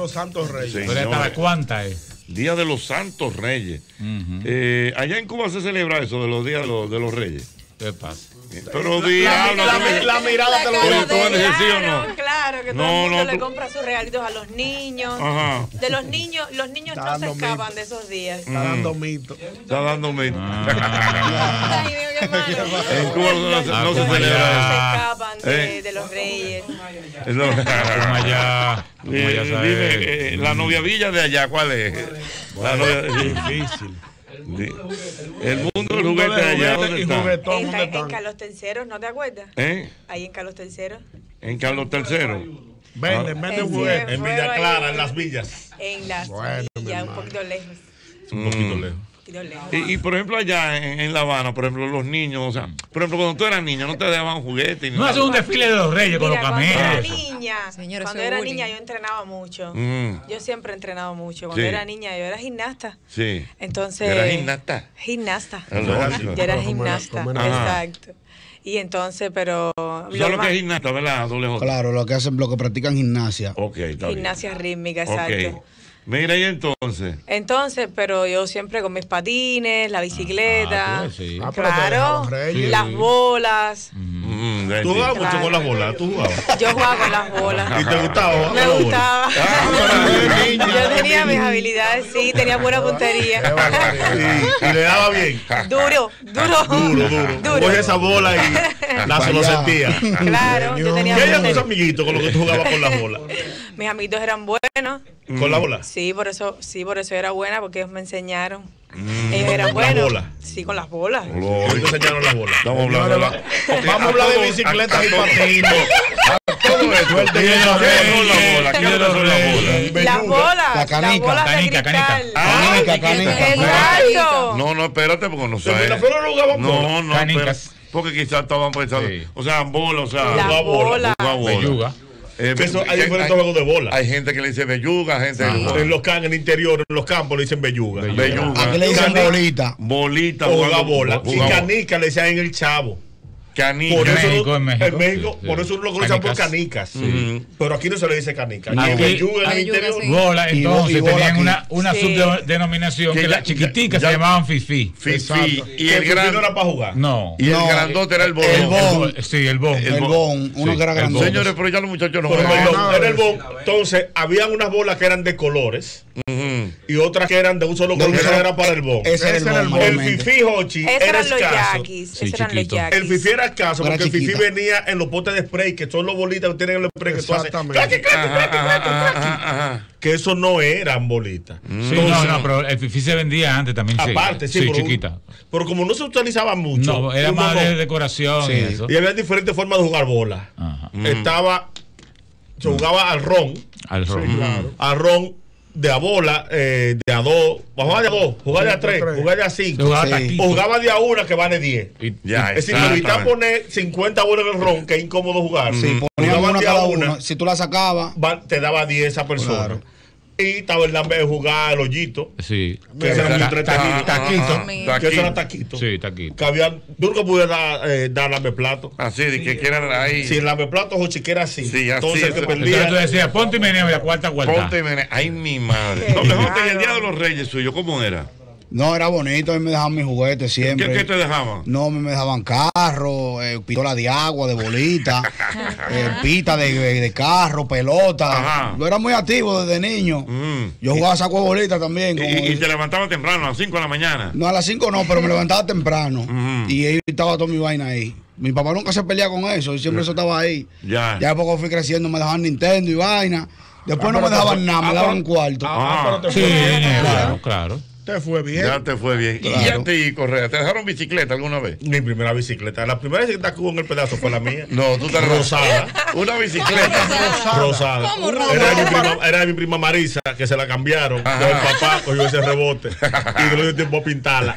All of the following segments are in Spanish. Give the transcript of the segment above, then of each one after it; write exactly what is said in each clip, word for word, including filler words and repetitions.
los Santos Reyes. ¿Pero hasta cuánta es? Día de los Santos Reyes. Uh-huh. eh, allá en Cuba se celebra eso de los días de los, de los Reyes. ¿Qué pasa? Pero la, la, la, la, la mirada te lo digo. Claro, ¿sí o no? Claro, que todo no, el mundo no, le compra sus regalitos a los niños. Ajá. De los niños, los niños está no se escapan mito. de esos días. Está mm. dando mito. Está dando mito. Ah. Ay, Dios, qué malo. En Cuba no, no, no, no se celebra. No se escapan de, eh. de los reyes. Como allá. Como allá dime, eh, la novia villa de allá, ¿cuál es? La novia, difícil. El mundo del juguete de allá, ¿dónde está? En, en, en Carlos Terceros, ¿no te acuerdas? ¿Eh? Ahí en Carlos Terceros. En Carlos Terceros. Venden, venden juguetes. En Villa Clara, en las villas. En las bueno, villas, un poquito lejos. Un poquito lejos. Y, y por ejemplo allá en, en La Habana, por ejemplo, los niños, o sea, por ejemplo, cuando tú eras niño no te daban juguetes. No haces un desfile de los reyes. Mira, con los camellos. Cuando era niña, Señora, cuando era niña yo entrenaba mucho. Mm. Yo siempre he entrenado mucho. Cuando sí. era niña yo era gimnasta. Sí. Entonces. ¿Era gimnasta? Gimnasta. Yo era gimnasta. Exacto. Y entonces, pero. ¿Sabes lo, lo que es gimnasta, verdad, doble J? Claro, lo que hacen, lo que practican gimnasia. Ok, está bien. Gimnasia rítmica, exacto. Okay. Mira, y entonces. Entonces, pero yo siempre con mis patines, la bicicleta, ah, pues sí. ah, claro, sí. las bolas. Mm, ¿Tú jugabas claro. mucho con las bolas? ¿Tú jugabas? Yo jugaba con las bolas. ¿Y te gustaba? Me gustaba. Ah, yo tenía mis habilidades, sí, tenía buena puntería. y, y le daba bien. Duro, duro. Duro, duro. duro. Coge esa bola y la se lo sentía. Claro, yo tenía. ¿Qué eran tus amiguitos con los que tú jugabas con las bolas? Mis amiguitos eran buenos. ¿Con la bola? Sí, por eso, sí, por eso era buena, porque ellos me enseñaron. Mm. Ellos eran buenos. ¿Con las bolas? Sí, con las bolas. ¿Cómo te enseñaron las bolas? Vamos a hablar de, la... Vamos a hablar de bicicletas y patines. Todo esto. ¿Qué son las bolas? ¿Qué son las bolas? Las bolas. La canica. Canica, canica. Canica, canica. Exacto. No, no, espérate, porque no sé. ¿Pero no jugaban bolas? No, no, canicas. Porque quizás estaban pensando. Sí. O sea, bolas, o sea. La bola. Belluga. Eh, que eso, hay diferentes juegos de bola. Hay gente que le dice belluga, gente ah, en los campos, en el interior, en los campos le dicen belluga. Belluga. belluga. Aquí le dicen bolita. Bolita. O juega bola. Y canica le decían en el Chavo. Canica. Por eso, México, en México. En México sí, por eso uno lo conocen por canicas. Sí. Mm-hmm. Pero aquí no se le dice canica. Aquí belluga en el interior. Sí. Bola, entonces y, y bola tenían aquí. una, una sí. subdenominación que, que la chiquitica se llamaban Fifi. Fifi. Y el grande no era para jugar. No. Y no, el grandote era el bon. El bon. Sí, el bon. El bon. Uno que era grandote. Señores, pero ya los muchachos no juegan. Era el bon. Entonces, habían unas bolas que eran de colores. Uh-huh. Y otras que eran de un solo color, que era para el bon. Ese era el bon. El Fifi, Hochi, era escaso. El Fifi era escaso porque el Fifi venía en los potes de spray, que son los bolitas que tienen el spray que tú haces. Que eso no eran bolitas. Sí, no, no, pero el Fifi se vendía antes también. Aparte, sí, sí pero, chiquita. Pero como no se utilizaba mucho. No, era más de decoración sí. y eso. Y había diferentes formas de jugar bola. Ajá. Estaba, se jugaba al ron. Al ron. Sí, claro. Al ron. De a bola, eh, de a dos, jugar de a dos, jugar de a tres, jugar de a cinco, sí. O jugaba de a una que vale diez. Ya, es decir, evitar poner cincuenta bolas en el ron, que es incómodo jugar. Sí, poníamos una cada una. Si tú la sacabas, te daba diez esa persona. Claro. Y estaba el lambe de jugar al hoyito. Sí. Que ese era muy entretenido. Taquito. Que ese era taquito. Sí, taquito. Que había, tú nunca podías dar, eh, dar lambe plato. Así, de que quieran ahí. Si el lambe plato o chiquera así. Sí, así. Entonces te perdía. Entonces tú decías, ponte y meneo y a cuarta cuarta. Ponte y meneo. Ay, mi madre. No, mejor que el Día de los Reyes suyo, ¿cómo era? No, era bonito, a mí me dejaban mis juguetes siempre. ¿Qué, qué te dejaban? No, me dejaban carro, eh, pistola de agua, de bolita, eh, pita de, de, de carro, pelota. Ajá. Yo era muy activo desde niño. Mm. Yo jugaba saco de bolita también. ¿Y, y, y te levantaba temprano, a las cinco de la mañana? No, a las cinco no, pero me levantaba temprano. Mm. Y ahí estaba toda mi vaina ahí. Mi papá nunca se peleaba con eso, y siempre eso estaba ahí. Ya. Ya poco fui creciendo, me dejaban Nintendo y vaina. Después ah, no me dejaban te, nada, me daban un cuarto. Ah, ah, sí, claro, claro. Te fue bien. Ya te fue bien. Claro. ¿Y a ti, Correa, te dejaron bicicleta alguna vez? Mi primera bicicleta. La primera bicicleta que hubo en el pedazo fue la mía. No, tú te rosada. Una bicicleta rosada. Rosada. ¿Cómo rosada? Era de mi prima, era de mi prima Marisa, que se la cambiaron. Con el papá cogió ese rebote y le dio tiempo a pintarla.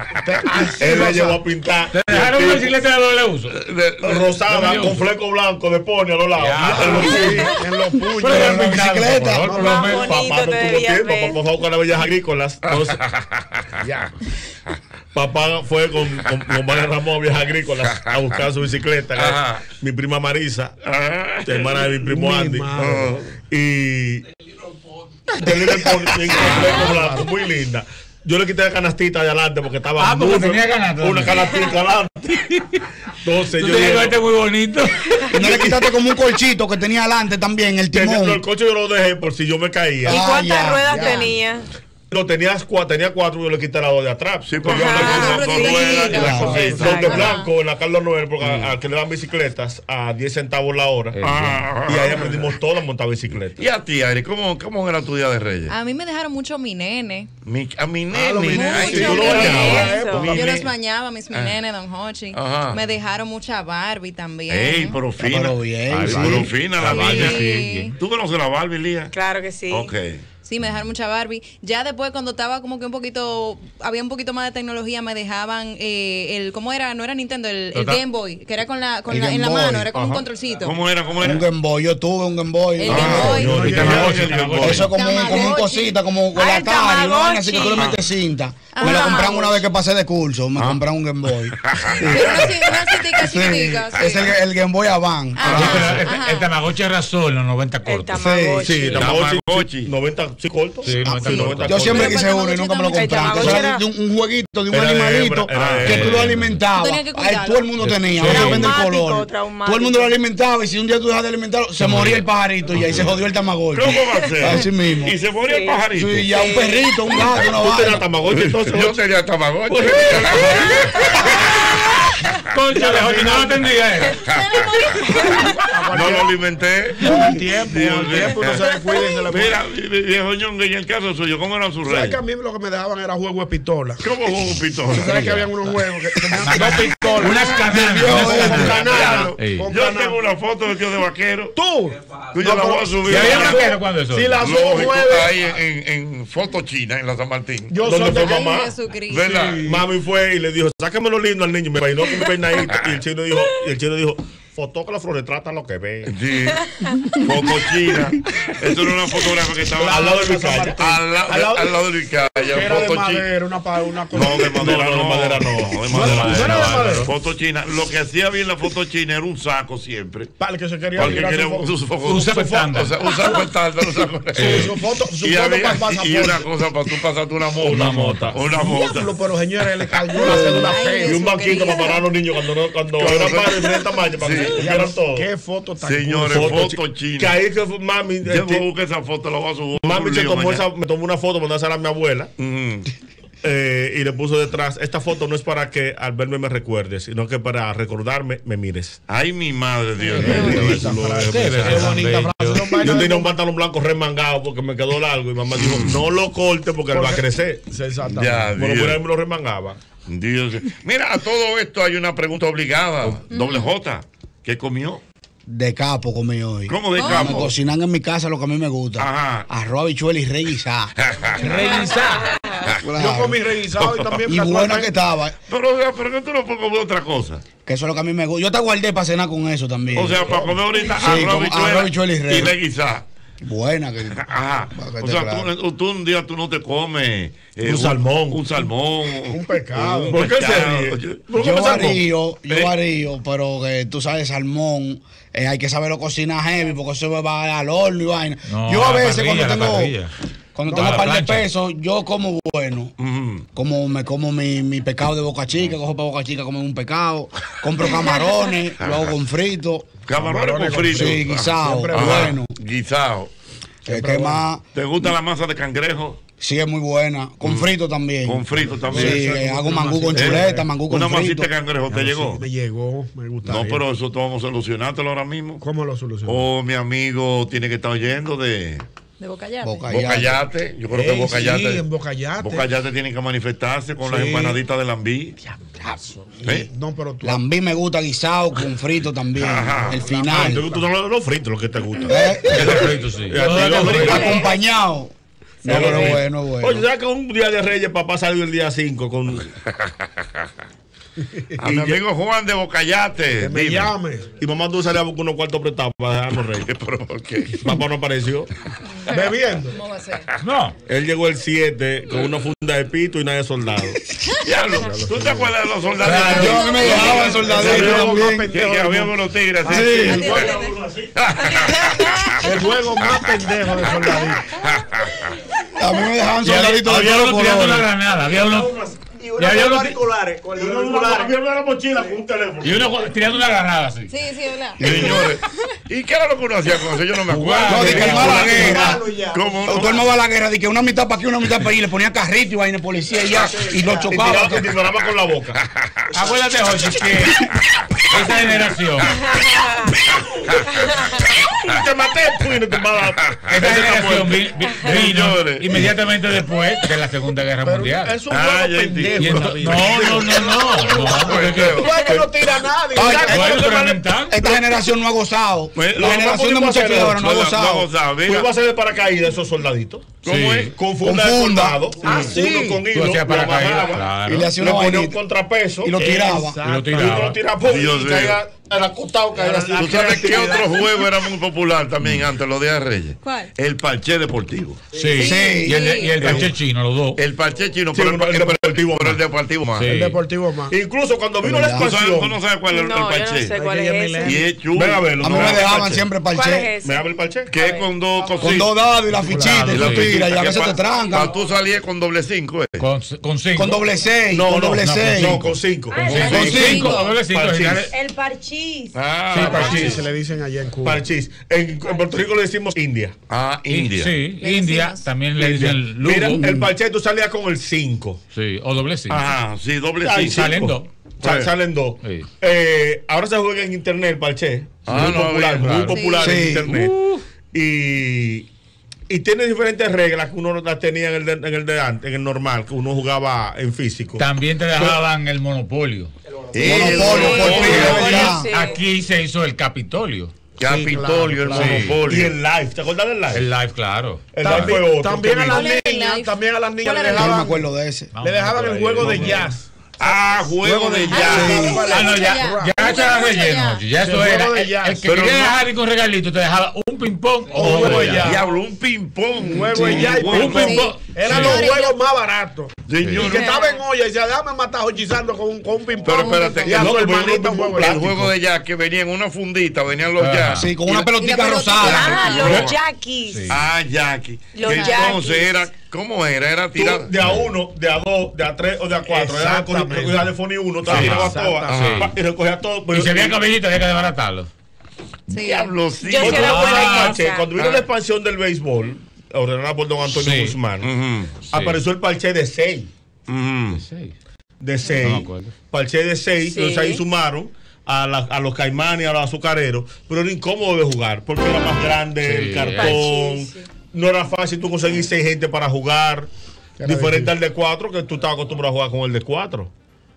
Él la llevó a pintar. ¿Te dejaron una bicicleta de doble uso? Rosada, con fleco blanco de pone a los lados. En los puños. En la bicicleta. Papá no tuvo tiempo. Papá fue a buscar las bellas agrícolas. Ya. Papá fue con, con, con María Ramón Viejas Agrícolas a buscar su bicicleta. Ajá. Mi prima Marisa, hermana de mi primo Andy. Y viene con completo blanco, muy linda. Yo le quité la canastita de adelante porque estaba ah, porque muy, tenía canasta, una canastita adelante. Entonces tú yo dije, este muy bonito. Y no le quitaste como un colchito que tenía adelante también, el timón. No, el coche yo lo dejé por si yo me caía. ¿Y cuántas ah, ya, ruedas ya. tenía? No, tenías cuatro, tenía cuatro y yo le quité la dos de atrás. Sí, porque Ajá, yo dos dos ruedas y las claro. cositas. Son de blanco en la Carlos Noel, porque mm. al que le dan bicicletas a diez centavos la hora. Ah, y ahí aprendimos todos a montar bicicleta. ¿Y a ti, Ari? ¿Cómo, ¿Cómo era tu día de Reyes? A mí me dejaron mucho mi nene. Mi, a mi nene. Ah, lo mi nene. Ay, Sí, yo tú lo lo bañabas. Eso. Mi Yo nene. los bañaba, mis mi nene, don Hochi. Ajá. Me dejaron mucha Barbie también. Ey, pero fina. pero bien, Ay, sí. pero fina la Sí. Barbie. Sí. ¿Tú conoces la Barbie, Lía? Claro que sí. Ok. Sí, me dejaron mucha Barbie. Ya después, cuando estaba como que un poquito, había un poquito más de tecnología, me dejaban eh, el, ¿cómo era? No era Nintendo, el, el Game Boy, que era con la, con El la en la Game Boy. mano, era como Ajá. un controlcito. ¿Cómo era? ¿Cómo era? Un Game Boy, yo tuve un Game Boy. El Ah, Game Boy. yo- Y yo- Tamagotchi, yo- Tamagotchi. Eso es como, un- como un Tamagotchi. cosita, como con Ah, la el Atari, ¿no? Tamagotchi. Así que tú le metes cinta. Me lo Ajá. compraron una vez que pasé de curso, me compraron un Game Boy. Pero una, ci- una citica Sí, chiquitica, sí. es el, el Game Boy Advance. Ah, Sí, Ajá, pero el, ajá. el Tamagotchi era solo en los noventa El cortos. Tamagotchi. Sí, Tamagotchi. Tamagotchi. noventa, sí, corto. Sí, noventa corto. Yo siempre Pero quise el uno y nunca me lo Tamagotchi compraron. también. Eso era de un, un jueguito, de un Era de animalito hembra, era de que tú lo hembra. alimentabas. Tú tenías que Ahí cuidarlo. todo el mundo tenía, Sí. depende del Traumático, color. traumático. Todo el mundo lo alimentaba y si un día tú dejas de alimentarlo, se moría el pajarito y ahí se jodió el Tamagotchi. ¿Cómo va a ser? Así mismo. Y se moría el pajarito. Sí, ya un perrito, un gato, una Tú tenías vaina. Tamagotchi entonces. Yo tenía Tamagotchi. Concha, de Jochi, no lo entendía. eh. No lo alimenté. Con el tiempo, con Dios el mío. tiempo uno se descuida y se le pone. Mira, viejo ñongo, y en el caso suyo, ¿cómo eran sus ¿Sabes reyes? que a mí lo que me dejaban era juego de pistola? ¿Cómo jugó un pistola? ¿Sabes que habían unos juegos que tenían dos pistolas? Unas cananas, Viejo, unas con cananas. canana, Ey. con Yo canana. tengo una foto de tío de vaquero. ¿Tú? Tú ya la voy a subir. ¿Y había vaquero cuando eso? Si las dos Lógico, nueve. ahí en, en, en foto china, en la San Martín. Yo ¿Dónde soy fue de mamá? Ay, Jesucristo. ¿Verdad? Mami fue y le dijo, sácame lo lindo al niño. Me peinó con mi peinadito. Y el chino dijo, y el chino dijo, fotógrafo retrata lo que ve. Sí. Foto china. Eso era una fotógrafa que estaba Al lado de Vizcaya. Al, lado- Al lado- al lado de Vizcaya. Que era de Foto china. madera, una, pa- una cosa. No, de madera No, no. no, de madera no. De No, madera no era de madera. Foto china. Lo que hacía bien la foto china era un saco siempre. Para el que se quería Porque tirar quería su foto. un saco. Un saco estándar. O sea, un saco estándar. un saco- Sí, su foto, su Y, foto había- para el y una pasaporte. cosa para tú pasarte una mota. Una mota. Una mota. Diablo, pero señores, le cayó la cédula Ay, fea. Y un banquito Jesucristo. para parar a los niños cuando, no, cuando eran padres de diferente tamaño, para Sí. que vieran todo. Qué foto tan Señores, cool. foto chi- china. Que ahí que fue mami. Yo este, busco esa foto, la voy a subir. mami se Lío tomó mañana. esa, me tomó una foto, mandársela a mi abuela. Ujú. eh, y le puso detrás, esta foto no es para que al verme me recuerdes, sino que para recordarme me mires. Ay, mi madre, Dios Qué mío. bonita frase. Qué Qué bonita frase. Son vainas Yo de- tenía un pantalón blanco remangado porque me quedó largo y mamá dijo, no lo corte porque él va a crecer. Sí, exactamente. Ya, Bueno, Dios. por ahí me lo remangaba. Dios. Mira, a todo esto hay una pregunta obligada. Doble J. ¿Qué comió? De capo comí hoy. ¿Cómo de Me campo? cocinan en mi casa lo que a mí me gusta. Ajá. Arroz, habichuela y rey guisada. Revisar. Yo comí revisado y también. Y buena que estaba. Pero, o sea, ¿pero qué tú no puedes comer otra cosa? Que eso es lo que a mí me gusta. Yo te guardé para cenar con eso también. O sea, para comer ahorita Sí, arroz, como habichuela arroz, habichuela y rey. y le guisá. Buena que. Ajá. Para que O te sea, claro. tú, tú un día tú no te comes eh, Un salmón. Un salmón. Un pescado. un ¿Por qué se pescado. ríe? ¿Por qué Yo me salmón? varío, yo ¿Eh? varío, pero que tú sabes, salmón, eh, hay que saberlo cocinar heavy, porque eso va al horno y vaina. No, yo a a la veces parrilla, cuando a la tengo, parrilla. cuando No, tengo a un la par de plancha. pesos, yo como bueno. Ujú. Como me como mi, mi pescado de Boca Chica, cojo para Boca Chica, como un pescado, compro camarones, lo hago con frito, Camarones con frito. sí, guisado, siempre Ajá. bueno. Guisado. Eh, ¿Qué más? ¿Te gusta la masa de cangrejo? Sí, es muy buena. Con frito también. Con frito también. Sí, eh, hago mangú con Eh, chuleta, mangú con Una masita frito. de cangrejo te llegó. Me llegó, me gusta. No, pero eso todo vamos a solucionártelo ahora mismo. ¿Cómo lo solucionó? O mi amigo tiene que estar oyendo de De Bocayate. Boca Bocayate. Yo creo que Ey, Bocayate. sí, en Bocayate. Bocayate tiene que manifestarse con las Sí. empanaditas de lambí. ¿Eh? No, pero tú. Lambí me gusta guisado con frito también. Ajá. El Ah, final. tú, tú no lo, lo frito, lo que te gusta. Eh, El frito, sí. Y a ti lo frito. acompañado. No, Sí. pero bueno, bueno. Oye, ¿sabes que un día de Reyes papá salió el día cinco con. A mi amigo Juan de Bocayate. Que me dime. llame. Y mamá tú salías a buscar unos cuartos prestados para dejarnos reyes. Pero, ¿por qué? Papá no apareció. Bebiendo. ¿Cómo va a ser? No. Él llegó el siete con una funda de pito y nadie soldado. Diablo, ¿tú te acuerdas de los soldados? Claro. Yo a mí me dejaban soldaditos también. Que, que había unos tigres así. Sí. El juego más pendejo de soldadito. A mí me dejaban Y había, soldaditos de había todos uno tirando una colores. granada. Había uno. Y Y unos había unos- auriculares. Con los Había auriculares. una mochila con un teléfono. Y uno tirando una granada así. Sí, sí, ¿verdad? Señores, ¿y qué era lo que uno hacía con eso? Yo no me acuerdo. No, de que armaba la guerra. ¿Cómo no? Tú armabas la guerra, de que una mitad para aquí, una mitad para allí, le ponía carrito y vaina de policía y ya, y lo Y chocaba. tiraba, y disparaba con la boca. Acuérdate, Jorge, que esa generación, Te maté, pues, no te maté. esa generación vi- vi- vino Señores. inmediatamente después de la Segunda Guerra Mundial. Es un Ah, juego ya entiendo. pendejo. Y ento- David. no, no, no, no, no, porque es que- Tú ves que no tira nadie. Ay, ¿verdad? bueno, Eso pero se inventando. Esta generación no ha gozado. Pues, La lo generación de pudimos muchachos de hacer, ahora no ha No, no gozado. gozaba, Tú mira. ibas a hacer de paracaídas esos soldaditos. ¿Cómo Sí. es? Con funda Con de funda. soldado. Ah, sí. Uno con Tú hilo. hacías Lo paracaídas, amarraba. claro. Y le hacía Le una ponía un vainita contrapeso. y lo tiraba. Y lo Y uno tiraba. lo tiraba pum, Dios y mío. caía al acostado, caía así. ¿Tú sabes qué otro juego era muy popular también antes, los días de Reyes? ¿Cuál? El parché deportivo. Sí, Sí. y el, y el parche chino, los dos. El parché chino, Sí, pero el, uno- el pero- deportivo pero el más. deportivo más. Sí. El deportivo más. Incluso cuando vino la ¿Tú sabes, tú no expansión. sabes cuál es el, No, el yo no parché? sé cuál Ay, que es ya ese. Y es chulo. Ven a verlo. A mí no me ven a dejaban parche. siempre ¿Cuál parche. es ¿Me ese? abre el parche? Que es con dos Con cositas. dos dados y la fichita y lo sí. tira y a veces te Para trancan. tú salías con doble cinco, ¿eh? Con, con cinco. Con doble seis, No, con no, doble no, seis. no, con cinco. Ah, Con el cinco. cinco. Doble cinco. Parchís. finales- El parchís. Ah, Sí, Parchís parchís. se le dicen allá en Cuba. Parchís. En, en Puerto Rico le decimos India. ah, Y- India. Sí, Le India decimos. también le India. dicen lugo. Mira, el parche tú salías con el cinco. Sí, o doble cinco. Ajá, sí, doble Ay, cinco. Salen dos. Sal- salen dos. Sí. Eh, ahora se juega en internet el parche. Ah, muy no, popular, bien, muy claro. popular Sí. en internet. Y, y tiene diferentes reglas que uno no las tenía en el, de, en el de antes, en el normal, que uno jugaba en físico. También te dejaban el monopolio. El Monopolio, monopolio. por fin, de verdad. Sí. Aquí se hizo el Capitolio. Capitolio, el claro, claro. monopolio. Y el live, ¿te acuerdas del live? El live, claro. El live También, fue otro. también que a las vino. ¿Cuál era el niñas, live? también a las niñas ¿Cuál le era el Yo no me dejaban, acuerdo de ese. le dejaban el juego de Vamos. jazz. Ah, juego de de jazz. Sí. Ah, no, ya, ya, ya se la relleno. Ya eso El era. juego de El, jazz. el que Pero quería no- dejar con regalito te dejaba un ping-pong o Un un juego de de jazz. jazz. Diablo, un ping-pong. Un juego de jazz y Bueno, Un ping-pong. Eran Sí. los juegos más baratos. Señor, Y que estaba en olla y decía, déjame matar hojizando con un, con un ping-pong. Pero espérate, y a el su otro hermanita un juego de el jazz. juego de jazz que venía en una fundita, venían los Ah. jazz. Sí, con Y una la- pelotita y la pelotita. rosada. Ah, No. los yaquis. Sí. Ah, Jackie. Los Que entonces Jackies. era, ¿cómo era? Era Tú, tirar. de a uno, de a dos, de a tres o de a cuatro. Era con Exactamente. el teléfono uno, te Sí. tiraba todas. Exactamente. Pa- Y recogía todo. Y pero- si había cabellito, había que desbaratarlo. Sí. Diablo, sí. Yo sí Cuando era vino buena el en parche, esa. cuando vino Ah. la expansión del béisbol, ordenada por don Antonio Sí. Guzmán, Ujú, apareció el parche de seis. ujú. Sí. De seis. No me acuerdo. Parche de seis. Sí. Entonces ahí sumaron a, la- a los caimanes, a los azucareros. Pero era incómodo de jugar porque era más grande Sí, el cartón. Parche, sí. No era fácil tú conseguir seis gente para jugar. Era Diferente al de cuatro, que tú estabas acostumbrado a jugar con el de cuatro.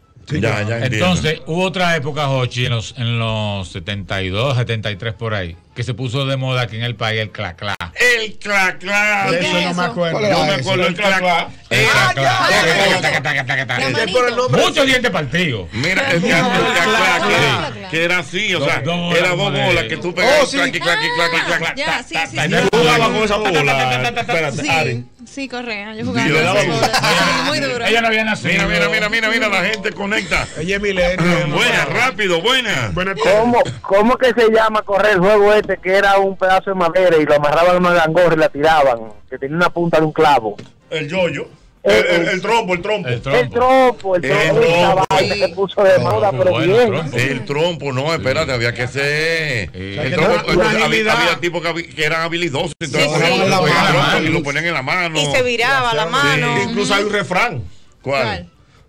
Ya, ya entiendo. Entonces, hubo otra época, Jochi, en los, en los setenta y dos, setenta y tres por ahí, que se puso de moda aquí en el país el clac-clac. El clac clac. De ¿Qué eso es no me eso? acuerdo. ¿Cuál era No me ese? acuerdo el clac clac. El Ah, clac-clac. ya. Taca, taca, taca, taca, taca. La Es manito. por el nombre. Muchos dientes partidos. Mira, el clac clac, clac, que era así, o sea, Dos bolas era dos como de- bolas que tú pegabas. Oh, sí. clac, clac, clac, clac, clac, Ya, tac, sí, tac, sí, tac, sí. tac. Yo jugaba con esa bola. Espérate, Ari. Sí, sí, correa. Yo jugaba Sí, con le daba esa duro. bola. Sí, muy duro. Ella no había nacido. Mira, mira, mira, mira, mira, la gente conecta. Ella es milenio. Buena, rápido, buena. Buenas tardes. ¿Cómo, ¿Cómo que se llama correr el juego este que era un pedazo de madera y lo amarraban en una gangorra y la tiraban? Que tenía una punta de un clavo. El yoyo. El, el, el trompo, el trompo. El El trompo. trompo, el El trompo, esa trompo. vaina que puso de moda, pero Bueno, bien. trompo. El trompo, no, espérate, había que ser. Sí. El que trompo, tener entonces, había, agilidad. había tipos que, habi- que eran habilidosos, entonces Sí, ponían sí. el La trompo mano. y lo ponían en la mano. Y se viraba la mano. Incluso hay un refrán. ¿Cuál? ¿Cuál?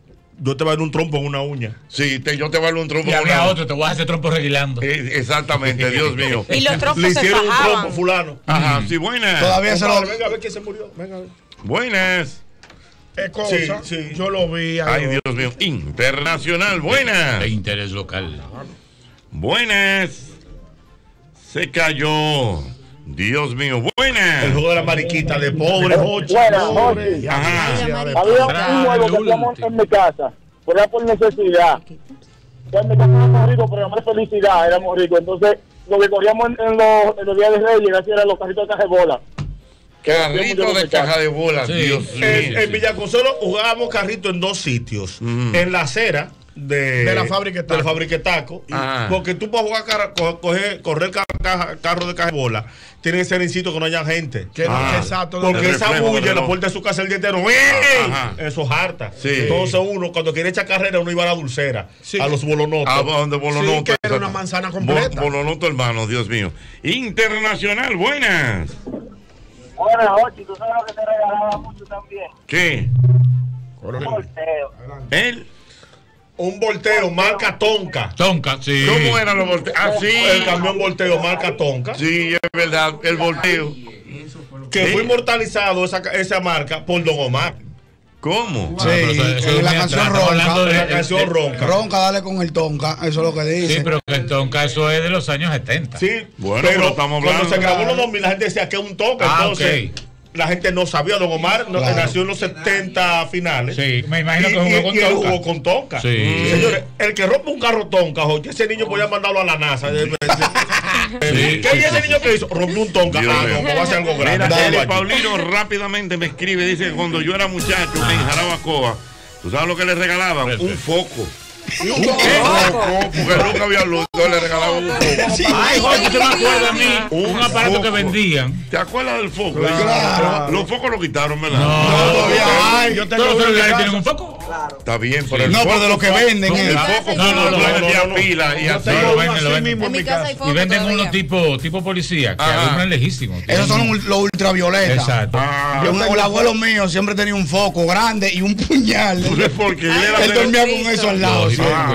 Yo te voy a dar un trompo en una uña. Sí, te, yo te valgo un trompo. Y con había una- otro, te voy a hacer trompo reguilando. Eh, Exactamente, Dios mío. Y los trompos Le se hicieron un trompo, fajaban. fulano. Ajá, sí, buenas. Todavía se lo. Compadre, venga a ver quién se murió. Venga a ver. Buenas. Es cosa. Sí, sí. Yo lo vi. Ay, algo. Dios mío. Internacional, buenas. De interés local. Buenas. Se cayó. Dios mío, El buenas. juego de la mariquita de pobre, Jochi. Buena, Pobre. Jochi. Ajá. Había un juego que hacíamos en mi casa, pero era por necesidad. Cuando éramos ricos, pero era felicidad, éramos ricos. Entonces, lo que corríamos en, en, los, en los días de Reyes, así eran los carritos de caja de bola. Carrito de caja de bola, sí. Dios mío. En, en Villaconsuelo jugábamos carrito en dos sitios. Mm. En la acera de, de la fábrica de la fábrica de taco. Ah. Porque tú para jugar car co coger, correr car caja, carro de caja de bola, tiene que ser en sitio que no haya gente. Que ah. no, exacto. Porque esa bulla en la puerta de su casa el día entero, ¡eh! Eso es harta. Sí. Entonces uno, cuando quiere echar carrera, uno iba a la dulcera, sí. a los bolonotos. ¿A dónde bolonotos? Sí, que era una manzana completa. Bol bolonoto, hermano, Dios mío. Internacional, buenas. Buenas, Ochi, tú sabes lo que te regalaba mucho también. ¿Qué? Un volteo. ¿Él? Un volteo, marca Tonka. Tonka, sí. ¿Cómo eran los volteos? Ah, sí. El camión volteo, marca Tonka. Sí, es verdad, el volteo. Que ¿sí? fue inmortalizado esa, esa marca por Don Omar. ¿Cómo? Sí, ah, eso en la canción ronca. De, la canción ronca. Ronca, dale con el Tonka, eso es lo que dice. Sí, pero que el Tonka, eso es de los años setenta. Sí, bueno, pero, pero estamos hablando. Cuando se grabó en los dos mil, la gente decía que es un Tonka. Ah, entonces, okay. la gente no sabía. Don Omar no, claro. nació en los setenta finales. Sí, me imagino y, que jugó y, con y Tonka. él jugó con Tonka. Sí. Mm. Señores, el que rompe un carro Tonka, oye, ese niño podía mandarlo a la NASA. Sí, ¿qué sí, ese sí, niño que hizo? Rompió un Tonka. Ah, no, no va a ser algo grande. Mira, Eli Paulino rápidamente me escribe, dice que cuando yo era muchacho ah. en Jarabacoa, ¿tú sabes lo que le regalaban? Perfecto. Un foco. ¿Un foco? Porque nunca había luz, yo le regalaba un foco. Sí, ay, Jorge, ¿te me acuerdas a mí? Un, un aparato foco que vendían. ¿Te acuerdas del foco? Claro. Claro. Los focos lo quitaron, ¿verdad? No, no todavía hay. Yo tengo los celulares tienen un foco. Claro. Está bien, pero sí. el no, foco, pero de lo que venden. El foco no, no, no, no, no, pila y así lo venden, lo venden. En mi casa hay foco y venden todavía. unos tipo, tipo policía que alumbran lejísimos. Esos son los ultravioletas. Exacto. Ah, yo, el abuelo mío siempre tenía un foco grande y un puñal. Porque él, él dormía con eso al lado.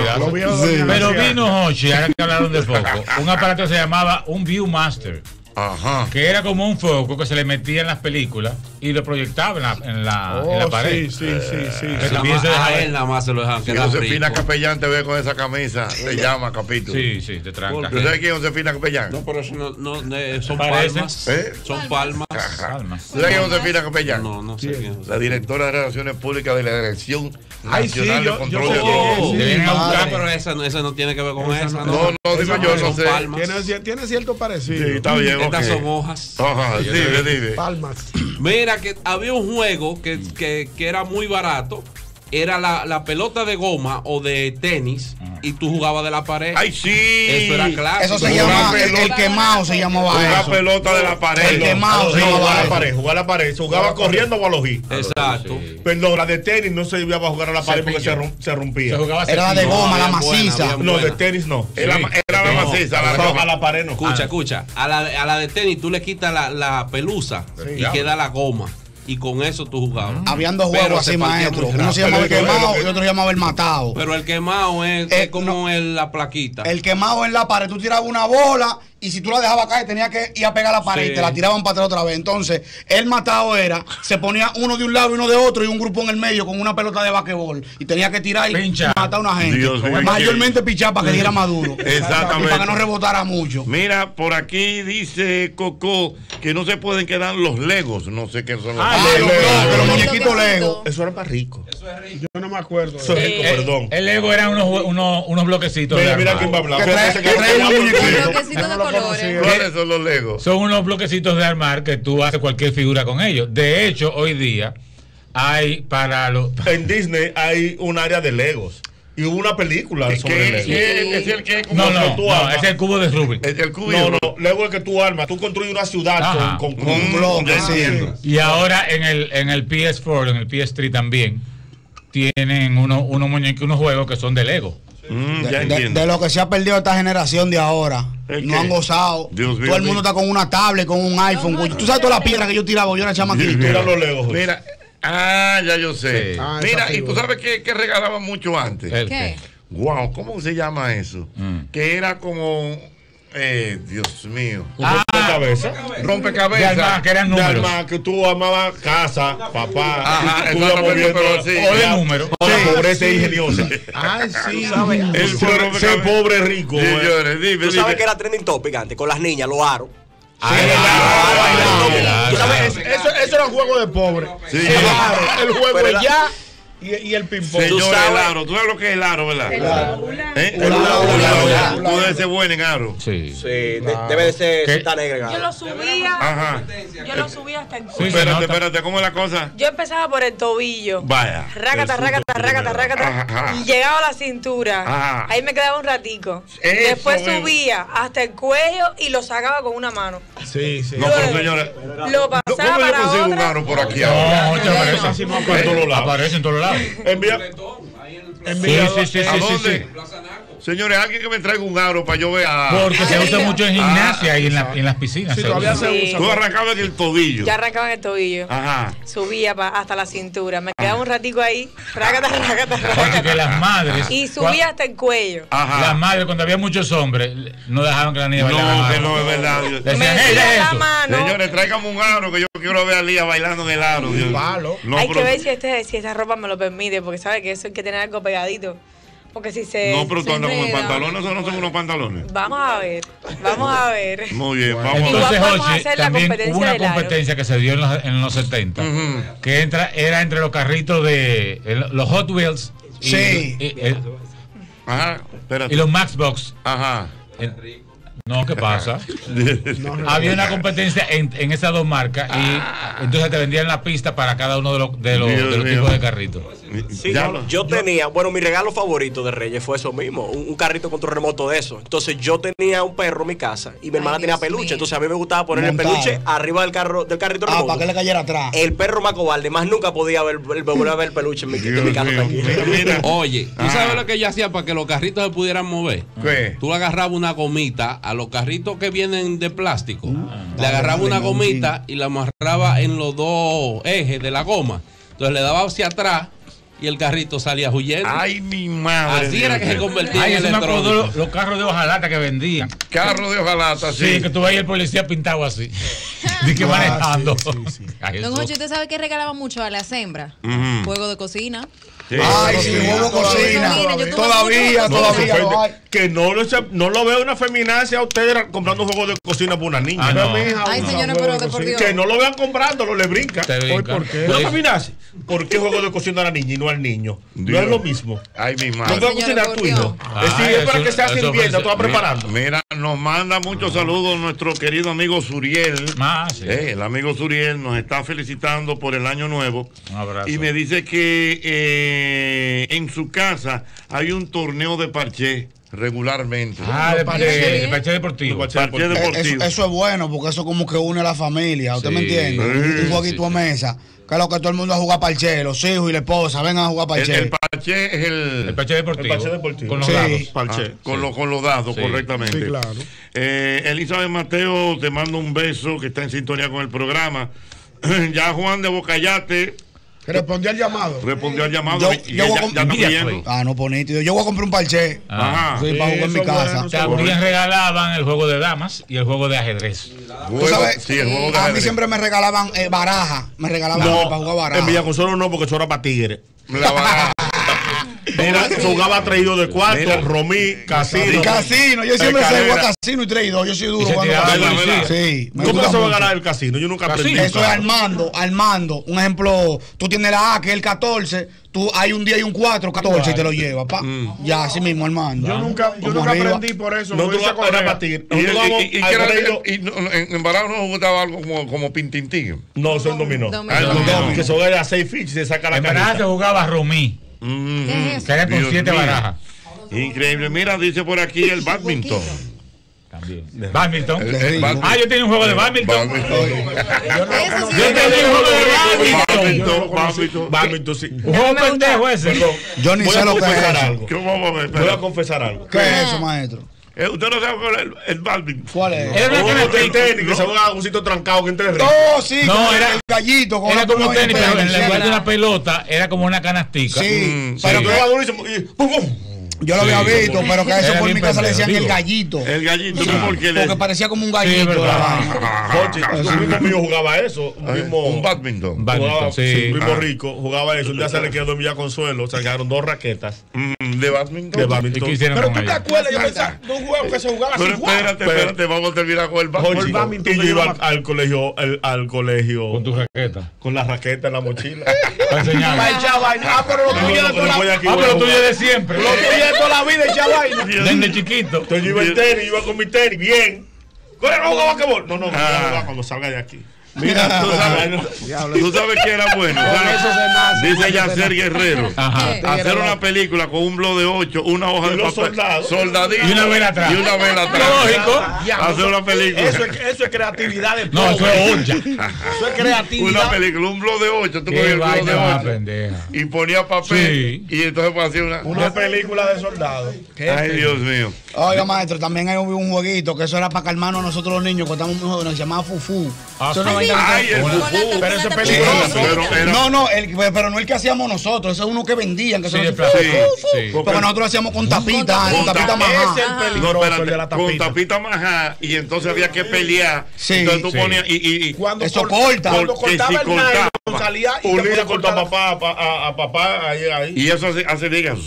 Sí. Pero vino Hochi, ahora que hablaron de foco, un aparato que se llamaba un Viewmaster. Ajá. Que era como un foco que se le metía en las películas y lo proyectaba en la, en la, oh, en la pared. Sí, sí, sí, sí. Eh, sí. Se a él nada más se lo dejan. Si Josefina Capellán te ve con esa camisa, te llama capítulo. Sí, sí, te tranca. ¿Tú sabes quién es Josefina Capellán? No, pero eso no, no eh, son ¿Parece? palmas. ¿Eh? Son palmas. palmas. ¿Tú sabes quién es Josefina Capellán? No, no sé quién es. La directora de Relaciones Públicas de la Dirección Ay, sí, Nacional yo, de Control yo de Oh, Drogas. sí, no, no, pero esa, esa no tiene que ver con esa. esa no, no, no digo yo, no sé. Tiene, tiene cierto parecido. Sí, está bien. Estas okay. son hojas. Ajá, dime, dime. Palmas. Mira, que había un juego que, que, que era muy barato. Era la, la pelota de goma o de tenis y tú jugabas de la pared. ¡Ay, sí! Eso era clásico. Eso se llama el, el quemado, se llamaba jugar eso. pelota de la pared. El quemado se jugaba llamaba a la pared, jugar a la pared. Se jugaba corriendo o a los hits. Exacto. Sí. Perdón, la de tenis no se iba a jugar a la pared porque se, Cepillo. se rompía. Se jugaba Era la de cepillo. goma, la había buena, maciza. había No, buena. de tenis no. Era, Sí. era la No. maciza, la No, roja. a la pared no. Escucha, Ah. escucha. A la, a la de tenis tú le quitas la, la pelusa Sí, y claro. queda la goma. Y con eso tú jugabas. Habían dos Pero juegos se así, partía maestro. muy Uno se rápido. llamaba el Pero eso es quemado lo que- y otro se llamaba el matado. Pero el quemado es, Eh, es como no. el, la plaquita. El quemado en la pared, tú tirabas una bola y si tú la dejabas caer tenías que ir a pegar a la pared Sí. y te la tiraban para atrás otra vez. Entonces, el matado era, se ponía uno de un lado y uno de otro y un grupo en el medio con una pelota de basquetbol y tenía que tirar y Pincha. matar a una gente. Dios mío. Mayormente pichar para que diera más duro. Exactamente. Y para que no rebotara mucho. Mira, por aquí dice Coco que no se pueden quedar los legos. No sé qué son los Ah, legos. los, Lego. los, los Lego. muñequitos Lego. Eso era para rico. Yo no me acuerdo. Eso es rico, El, perdón. el Lego eran unos, unos, unos bloquecitos. Mira, de mira armar. quién va a hablar. Que trae- Fíjate que trae lo un llama muñequito. el Bloquecitos Yo de no lo colores. conocía. ¿Cuáles son los legos? Son unos bloquecitos de armar que tú haces cualquier figura con ellos. De hecho, hoy día hay para los... En Disney hay un área de Legos. Y hubo una película ¿Qué- sobre qué- Lego. qué- es el que como No, que no, tú no, armas? es el cubo de Rubik. Es el cubo. No, no, Lego es que tú armas. Tú construyes una ciudad Ajá. con, con, Con con bloques, Ah, sí. sí. Y ahora en el, en el P S cuatro, en el P S tres también, tienen unos unos muñequitos, unos juegos que son de Lego. Mm, De, ya de- entiendo. de lo que se ha perdido esta generación de ahora. ¿El No qué? han gozado. Dios mío, Todo el mundo mío. está con una tablet, con un iPhone. No, no, Tú sabes todas las piedras que yo tiraba, yo era chamaquito. Mira los Legos. Mira, ah, ya yo sé. Sí. Ah, Mira, esa y tú figura. sabes que, que regalaban mucho antes. ¿El ¿Qué? Wow, ¿cómo se llama eso? Mm. Que era como, eh, Dios mío, Ah, Cabeza. de rompecabezas. armar, que eran De números. armar, que tú armabas casa, papá. Ajá, tú exactamente, ibas moviendo pero sí. O de la- números. La pobreza es ingeniosa. Ay, sí. El Ser, rompecabezas. ser pobre rico. eh. Señores, dime, Tú sabes dime. que era trending topic antes, con las niñas, los aros. Ah, Sí, claro, claro, claro, Tú sabes, claro. eso, eso era un juego de pobre. Sí. Claro, el juego Pero es era- ya. Y, y el ping-pong. Señor, el aro. ¿Tú sabes lo que es el aro, verdad? El hula. ¿Eh? El hula, hula, hula. Tú debes ser bueno en aro. Sí. Sí, de- debe de ser cinta negra. Yo lo subía. Ajá. Yo lo subía hasta el Sí, cuello. espérate, espérate, ¿cómo es la cosa? Yo empezaba por el tobillo. Vaya. Rácata, rácata, rácata, rácata. Ajá. Y llegaba a la cintura. Ajá. Ahí me quedaba un ratico. Eso Después es. subía hasta el cuello y lo sacaba con una mano. Sí, sí. No, pero señores. Lo pasaba ¿Cómo yo para consigo un otra. aro por aquí No, ahora? ocho aparece. Así no En aparece. todos lados. Aparece en todos lados. Envía. Sí, Envía. sí, sí, ¿A sí, sí, dónde? sí. Señores, alguien que me traiga un aro para yo ver a... Porque se usa mucho en gimnasia y en, la- y en las piscinas. Sí, se todavía usa. se Sí. usa. Tú arrancabas en el tobillo. Ya arrancaba en el tobillo. Ajá. Subía pa- hasta la cintura. Me quedaba un ratico ahí. Rácata, rácata, Oye, que rácata. las madres. Y subía hasta el cuello. Ajá. Las madres, cuando había muchos hombres, no dejaban que la niña No, bailara. que no es verdad. Le Me decían, "Ey, metía deja la eso". mano. Señores, tráigame un aro que yo quiero ver a Lía bailando en el aro. Dios. Palo. No, Hay pero, que ver si, este, si esta ropa me lo permite, porque sabe que eso hay que tener algo pegadito. Porque si se. no, pero tú se andas con enreda. pantalones, o no son unos pantalones. Vamos a ver, vamos a ver. Muy bien, vamos a Igual Entonces, podemos Jochi, hacer la también competencia hubo una del aro. competencia que se dio en los, en los setenta, que entra, era entre los carritos de el- los Hot Wheels y, Sí. y- el- Ajá, espérate. y los Maxbox. Ajá. En- No, ¿qué pasa? Había una competencia en, en esas dos marcas y entonces te vendían la pista para cada uno de los, de los, Dios de los mío. tipos de carritos. Sí, Ya yo, lo- yo tenía, bueno, mi regalo favorito de Reyes fue eso mismo, un, un carrito control remoto de eso. Entonces yo tenía un perro en mi casa y mi hermana Ay, tenía Dios peluche. mío. Entonces a mí me gustaba poner Montado. el peluche arriba del carro del carrito Ah, remoto. para que le cayera atrás. El perro más cobarde, más nunca podía ver, ver- volver a ver el peluche en mi, en mi Dios casa mío. tranquilo. Mira, mira. Oye, ¿tú Ah. sabes lo que yo hacía para que los carritos se pudieran mover? ¿Qué? Tú le agarrabas una gomita a los carritos que vienen de plástico. Ah, le agarraba una dale, gomita y la amarraba en los dos ejes de la goma. Entonces le daba hacia atrás y el carrito salía huyendo. Ay, mi madre. Así era que se Dios mío. convertía Ay, en eso me acordó electrónico. los, los carros de hojalata que vendían. Carro de hojalata, Sí, sí. que tú veías el policía pintado así. De que manejando. Ay, Don eso. Jochi, ¿usted sabe que regalaba mucho a las hembras? Ujú. Juego de cocina. Sí. Ay, sí, juego cocina. Mira, yo tuve Todavía, No, todavía se lo ofende. hay. Que no lo, se- no lo veo una feminacia a ustedes comprando un juego de cocina por una niña. Ah, no. Mi hija Ay, usa señores, juego pero de de por cocina. Dios. Que no lo vean comprándolo, le brinca. Te Hoy, brinca. ¿por qué? Pues- Una feminacia. ¿Por qué juego de cocina a la niña y no al niño? No Dios. es lo mismo. Ay, mi No madre. puedo Señores, cocinar por tu hijo. Dios. Es decir, Ay, es para eso- que sea eso sirvienta, ofrece- tú vas preparando. Mira, nos manda muchos saludos nuestro querido amigo Suriel. Más, sí. Eh, el amigo Suriel nos está felicitando por el año nuevo. Un abrazo. Y me dice que eh, en su casa hay un torneo de parché regularmente. Ah, de, parche. de, de parche deportivo. De parche Parché Eh, deportivo. Eso, eso es bueno porque eso como que une a la familia. ¿Usted me Sí. entiende? Sí, Un jueguito sí, a mesa. Que es lo que todo el mundo a jugar parche. Los hijos y la esposa vengan a jugar el, parche. el parché es el, El parche deportivo. El parche deportivo. Con los Sí. dados. Parche. Ah, con, Sí. los, con los dados, Sí. correctamente. Sí, claro. Eh, Elizabeth Mateo, te mando un beso que está en sintonía con el programa. Ya Juan de Bocayate Respondió al llamado. respondió al llamado Yo- y yo ya, voy a ya com- está Mira, pidiendo. pues. Ah, no, bonito. Yo voy a comprar un parche. Ajá. Sí, para jugar en mi eso casa. bueno, También regalaban el juego de damas y el juego de ajedrez. Tú Juego- sabes, sí, el juego de a mí ajedrez. siempre me regalaban eh, baraja. Me regalaban No, para jugar baraja. en Villaconsuelo no, porque eso era para tigres. La baraja. Mira, se jugaba traído de cuarto, Mira. Romí, Casino. Y casino, yo siempre sé Escalera. jugar casino y traidor. Yo soy Y duro se jugando tiraba casino. la policía. Sí, me ¿Cómo gusta se va a mucho. ganar el casino? Yo nunca aprendí. Casino. Eso es armando, armando. Un ejemplo, tú tienes la A, que es el catorce, tú hay un día y un cuatro, catorce y te lo llevas, pa. Ya, así mismo, armando. Yo nunca, yo Como nunca arriba. aprendí por eso. No, No, tú dice vas- era para tigres. Y, Nosotros vamos y- y- y al que era- traído- y no, en, en Barajo no gustaba algo como, como pintintín. No, son dominó. Dominó. Ah, el dominó. Que son a seis fichas y se saca la En verdad se canasta. jugaba Romí, Mm, ¿Qué es eso? que era con Dios siete mío. barajas. Increíble. Mira, dice por aquí el badminton. También. Badminton. El- el badminton. Ah, yo tenía un juego de badminton. Badminton. Eso sí. Yo tenía un juego de badminton. Badminton, badminton. Badminton, sí. Un juego pendejo ese. Yo ni Voy sé a lo que es confesar eso. algo. ¿Qué vamos a ver? Voy a confesar algo. ¿Qué es eso, maestro? Eh, ¿Usted no sabe cuál es el, el badminton? ¿Cuál es? Era una Un juego de canastica. tenis que se juega un sitio trancado que entre ríos. Oh, sí, No, con era- el gallito. Con Era la como pluma y tenis, el pero tenis, en sí. lugar de una pelota era como una canastica. Sí, Mm, pero sí. Juega durísimo y ¡pum, pum! Yo lo había visto, pero que a eso por mi casa le decían el gallito. El gallito, sí, porque, porque le... parecía como un gallito. Sí, un primo mío jugaba eso. Un, primo, un badminton. Jugaba, sí. Un primo ah. rico jugaba eso. Un día se le quedó en Villa Consuelo. Sacaron dos raquetas. Mm, de badminton. De badminton. Pero tú te acuerdas, yo pensaba de un juego que se jugaba pero así. Espérate, pero, espérate, vamos a terminar con el badminton. Y yo iba al, al colegio, al, al colegio. Con tu raqueta. Con la raqueta en la mochila. Para enseñar. Ah, pero lo tuyo de toda la vida. Ah, pero lo tuyo de siempre. Lo tuyo de toda la vida, echar vaina. Desde chiquito. Entonces yo iba en tenis, iba con mi tenis, bien. ¿Cuál era el basquetbol? No, no, ah. cuando salga de aquí. Mira, tú sabes, tú sabes que era bueno. Dice Yacer Guerrero. Ajá. Hacer una película con un blog de ocho, una hoja de papel, soldadito y una vela atrás. Y una vela atrás. Lógico. Hacer una película. Eso es, eso es creatividad de No, eso es olla. Eso es creatividad. Una película, un blog de ocho. Tú cogías el blog de ocho y ponías papel. Sí. Y entonces pues hacía una. Una película de soldados. Ay, Dios mío. Oiga, maestro, también hay un jueguito que eso era para calmarnos a nosotros los niños cuando estábamos muy jóvenes, se llamaba Fufú. Eso no Ay, el fufú. Pero eso es peligroso. Pero era... No, no, el, pero no el que hacíamos nosotros, eso es uno que vendían, que sí, eso no sí, sí. Porque nosotros lo hacíamos con tapita, con, con tapita majá. Es el peligroso, no, espérate, el de la tapita. Con tapita majá, y entonces había que pelear. Sí, entonces tú sí. ponías y, y, y cuando eso cor, corta. Cuando cortaba si el cortaba, nylon, salía y un le cortaba a papá, a, a papá ahí, ahí. Y eso hace, hace diga.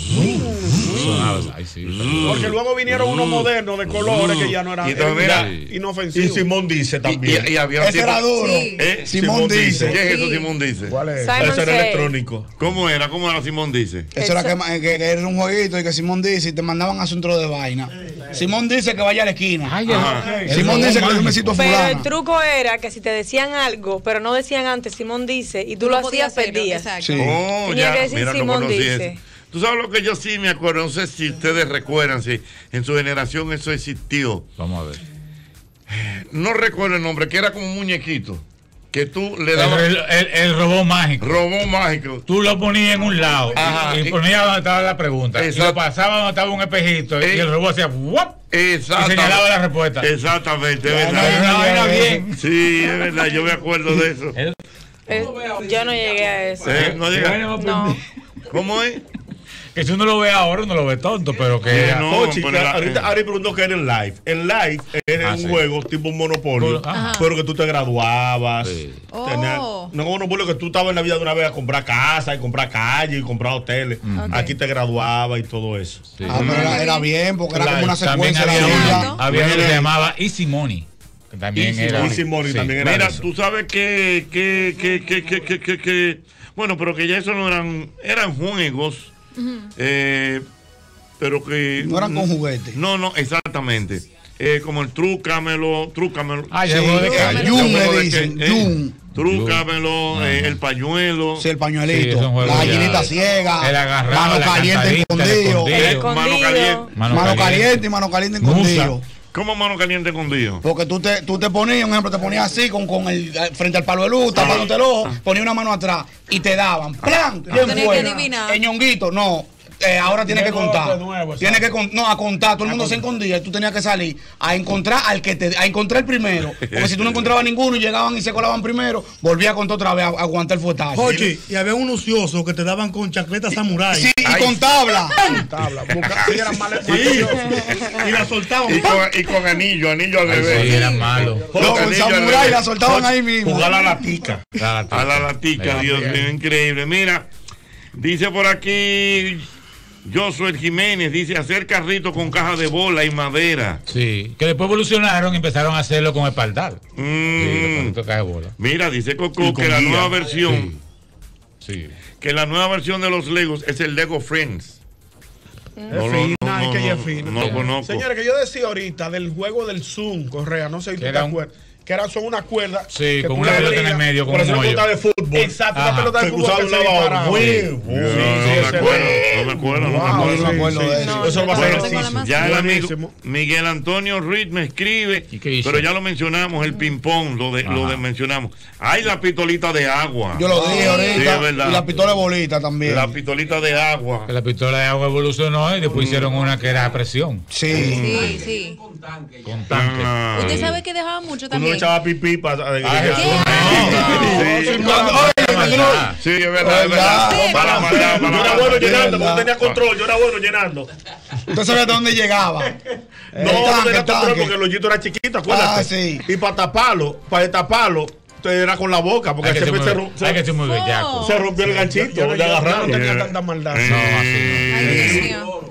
Ay, sí, porque luego vinieron unos modernos de colores que ya no eran y era inofensivos. Y Simón dice también. Y, y, y había ese era duro. Sí. ¿Eh? Simón, Simón dice. dice. ¿Qué es eso, Simón dice? ¿Cuál es? Simon Ese era say. Electrónico. ¿Cómo era? ¿Cómo era Simón dice? Eso, eso. era que, que, que era un jueguito y que Simón dice y te mandaban a centro de vaina. Simón dice que vaya a la esquina. Ay, okay. Simón dice que le un besito a fulana. Pero el truco era que si te decían algo, pero no decían antes Simón dice y tú, tú lo hacías, perdías. Sí. Oh, tenía ya. que decir Mira, Simón no dice. Eso. Tú sabes lo que yo sí me acuerdo, no sé si ustedes recuerdan, si en su generación eso existió. Vamos a ver. No recuerdo el nombre, que era como un muñequito. Que tú le dabas. El, el, el robot mágico. Robot mágico. Tú lo ponías en un lado. Ajá. Y ponías donde estaba la pregunta. Exacto. Y lo pasaba donde estaba un espejito. Eh, y el robot hacía ¡wop! Y señalaba la respuesta. Exactamente, es verdad. No, no, era bien. Sí, es verdad, yo me acuerdo de eso. El, yo no llegué a eso. ¿Eh? ¿No llegué? No. ¿Cómo es? Que si uno lo ve ahora, uno lo ve tonto, pero que. Sí, no, Ochi, que la, ahorita Ari preguntó que era en live. En live era ah, un sí. juego tipo un monopolio, Ajá. pero que tú te graduabas. Sí. Tenías, oh. No un monopolio que tú estabas en la vida de una vez a comprar casa y comprar calle y comprar hoteles. Mm. Okay. Aquí te graduabas y todo eso. Sí. Ah, pero era, era bien, porque era live. Como una secuencia. También había, una, había uno que se llamaba Easy Money. Que también Easy era. Easy Money sí. también era. Mira, eso. tú sabes que, que, que, que, que, que, que, que. Bueno, pero que ya eso no eran. Eran juegos. Uh-huh. eh, pero que no eran con juguetes. No, no, exactamente. Eh, como el trúcamelo, trúcamelo. Ah, ya sí, de calle. Yum le dicen, Yum. Trúcamelo, uh-huh. eh, el pañuelo. Sí, el pañuelito. Sí, la gallinita ciega. El agarrado, mano caliente escondido. Mano caliente. Mano caliente y mano caliente escondido. ¿Cómo mano caliente escondido? Porque tú te, tú te ponías, un ejemplo, te ponías así con, con el frente al palo de luz, tapándote el ojo, ponías una mano atrás y te daban. ¡Plan! ¿Quién fue? El ñonguito, no. Eh, ahora tiene que contar. Tiene que con, no, a contar. Todo el mundo se escondía y tú tenías que salir a encontrar al que te, a encontrar el primero. Porque si tú no encontrabas ninguno y llegaban y se colaban primero, volvía a contar otra vez a, a aguantar el fuetazo. Oye, y había un ocioso que te daban con chancleta samurai. Sí, y Ay. con tabla. Con tabla. Sí, eran mal, sí. Y la soltaban. Y con, y con anillo, anillo al revés. Sí, eran malos. No, con samurai la soltaban ahí mismo. Jugar a la latica. A la latica, Dios mío, increíble. Mira, dice por aquí Josué Jiménez, dice hacer carritos con caja de bola y madera. Sí, que después evolucionaron y empezaron a hacerlo con espaldar. Mm. Sí, caja de bola. Mira, dice Coco que la nueva versión, sí. Sí. que la nueva versión de los Legos es el Lego Friends. No, no, no, no, no, que no, no, no conozco. Señores, que yo decía ahorita del juego del Zoom, Correa, no sé si tú te acuerdas. Que eran, son una cuerda. Sí, con una pelota en el medio, con una pelota de fútbol. Exacto, una pelota de fútbol. Que se usaba muy, muy. No me acuerdo, no me acuerdo. No me acuerdo de eso. Eso va a ser ejercicio. Ya el amigo Miguel Antonio Ruiz me escribe, pero ya lo mencionamos, el ping-pong, lo de, lo de mencionamos. Hay la pistolita de agua. Yo lo dije ahorita. Sí, es verdad. Y la pistola de bolita también. La pistolita de agua. La pistola de agua evolucionó y después mm. hicieron una que era a presión. Sí. Sí, sí. Con tanque. Con tanque. Ah. Usted sabe que dejaba mucho también. Uno echaba pipí para. La verdad. Sí, es verdad, es verdad. Para matar, yo era bueno llenando, porque tenía control, yo era bueno llenando. ¿Usted sabía hasta dónde llegaba? No, no tenía control porque el hoyito era chiquito, acuérdate. Ah, sí. Y para taparlo, para taparlo, era con la boca, porque se, muy, se, hay que ser muy bellaco. Se rompió el ganchito, yo, yo, yo, yo no tenía tanta maldad. No, así no.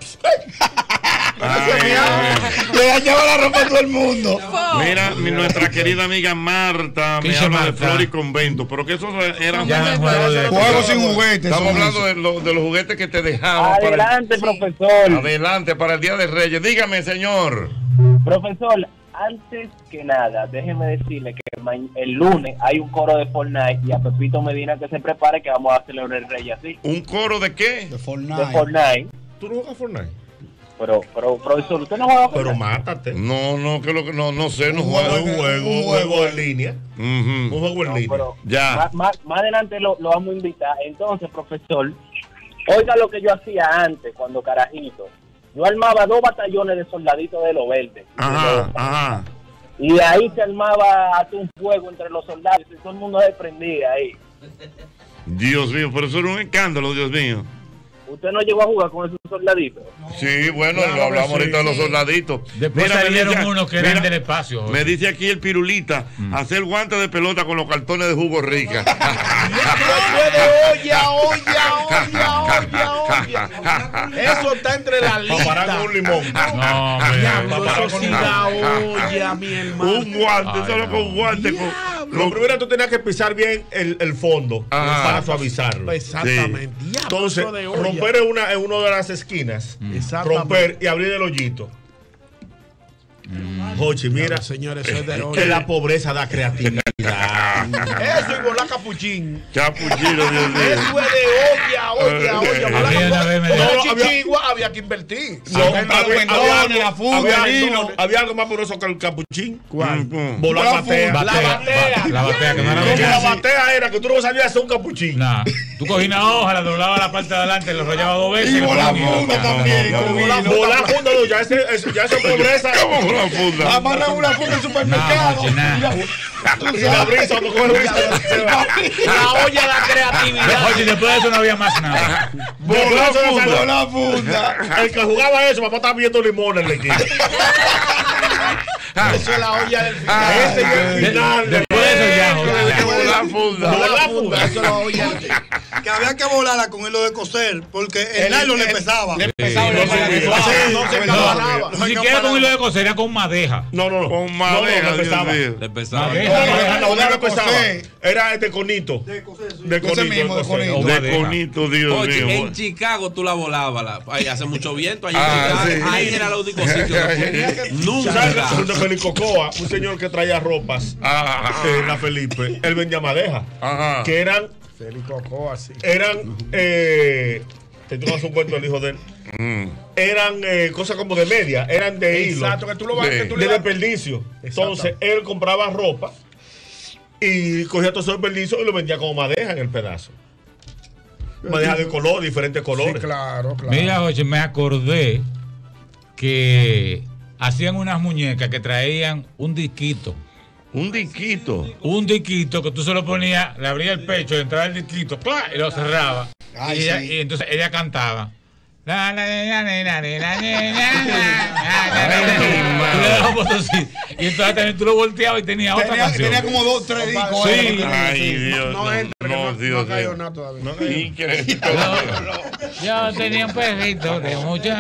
Le dañaba la ropa a todo el mundo. Mira, mi, nuestra querida amiga Marta me habla de Flor y Convento, pero que esos eran juegos sin juguetes. Estamos hablando de, lo, de los juguetes que te dejaban. Adelante, para el, profesor. Adelante, para el Día de Reyes. Dígame, señor. Profesor, antes que nada, déjeme decirle que el lunes hay un coro de Fortnite y a Pepito Medina que se prepare que vamos a celebrar el Rey así. ¿Un coro de qué? De Fortnite. De Fortnite. ¿Tú no juegas Fortnite? Pero, pero, profesor, ¿usted no juega Pero mátate. No, no, que lo que no, no sé, no un juego. Juego, un juego, un juego en línea. Uh-huh. Un juego en no, línea. Pero ya. Más, más, más adelante lo, lo vamos a invitar. Entonces, profesor, oiga lo que yo hacía antes, cuando carajito. Yo armaba dos batallones de soldaditos de los verdes. Ajá, de los, ajá. Y de ahí se armaba hasta un fuego entre los soldados y todo el mundo se prendía ahí. Dios mío, pero eso era un escándalo, Dios mío. ¿Usted no llegó a jugar con esos soldaditos? No. Sí, bueno, claro, lo hablamos sí, ahorita sí. de los soldaditos. Después mira, salieron dice, unos que mira, eran del espacio. Me dice aquí el Pirulita, mm. hacer guantes de pelota con los cartones de jugo rica. olla, olla, olla, olla, olla. Eso está entre la lista. Para parar con un limón. No, eso sí da olla, mi hermano. Un guante, Ay, solo no. con guante. Con, lo primero tú tenías que pisar bien el, el fondo Ajá. para suavizarlo. Exactamente. Sí. Entonces, romper en una, en una de las esquinas, mm. romper y abrir el hoyito. Mm. Jochi, mira, claro, señores, eso es de que la pobreza da creatividad. Eso y volar capuchín. Capuchino, Dios mío. Eso es de olla, olla, olla. No, había, había que invertir. No, había, había, la funda, había, no, había algo más poderoso que el capuchín. ¿Cuál? Mm, volar la batea. batea. La batea. La batea, que no era Como la batea era que tú no sabías hacer un capuchín. Nah. Tú cogías una hoja, la doblabas la parte de adelante, lo rollabas dos veces. Y volar funda también. Volar funda, ya ese es pobreza. ¿Cómo volar funda? Amarran una funda en el supermercado. Y la brisa, cuando coge brisa, la olla de la creatividad. Oye, después de eso no había más nada. Volar funda, volar funda. El que jugaba eso, papá estaba viendo limones en la esquina. Eso es la olla del final. Ese es el final. Después de eso ya. Volar funda. Volar funda. Eso es la olla. Que había que volarla con hilo de coser, porque el nylon le pesaba. Le pesaba. No se encabanaba. Ni siquiera con hilo de coser, era con madeja. No, no, no. Con madeja. Le pesaba. Le pesaba. La madeja le pesaba. Era de conito. De conito. De conito, Dios mío. Oye, en Chicago tú la volabas. Hace mucho viento. Ahí era el único sitio. Nunca. Felicocoa, un señor que traía ropas en la Felipe, él vendía madeja, Ajá. que eran Felicocoa, sí. eran eh, te tengo un cuento del hijo de él, mm. eran eh, cosas como de media, eran de hilo, exacto, que tú lo vas, de, que tú de le desperdicio. Entonces él compraba ropa y cogía todo ese desperdicio y lo vendía como madeja en el pedazo. Madeja de color, diferentes colores. Sí, claro, claro. Mira, oye, me acordé que hacían unas muñecas que traían un disquito. Un disquito. Un disquito que tú se lo ponías, le abría el pecho, le entraba el disquito, ¡plá! Y lo cerraba. Ay, y, ella, sí. y entonces ella cantaba. Tú le dabas botoncito. Y entonces también tú lo volteabas y tenía, tenía otra canción. Tenía como dos, tres discos. Sí. Ay, Dios. No, no, entra, no, no, Dios. No cayó nada todavía. No cayó. Increíble. Yo tenía un perrito de mucho